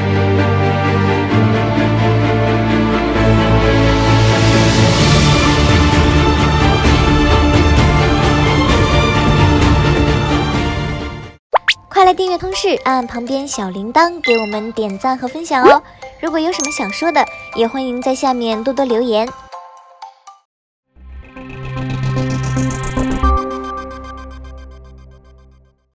快来订阅通识，按旁边小铃铛给我们点赞和分享哦！如果有什么想说的，也欢迎在下面多多留言。